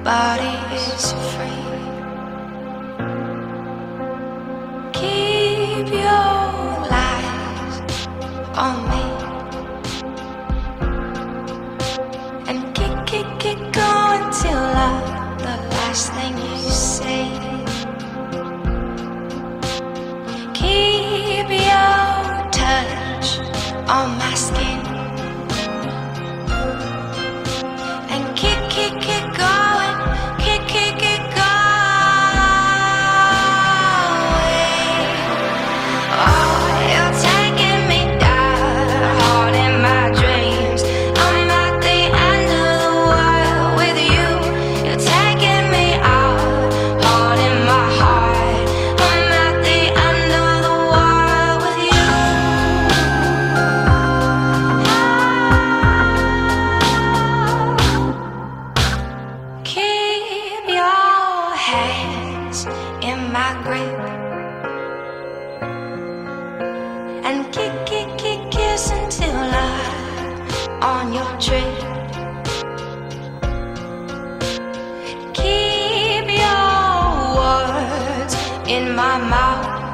body is free. Keep your lies on me and keep going till the last thing you say. Keep your touch on my skin and keep going, keep going. Oh, you're taking me down, hard in my dreams. I'm at the end of the world with you. You're taking me out, hard in my heart. I'm at the end of the world with you. Keep your hands in my grip and keep kissing till I'm on your trip. Keep your words in my mouth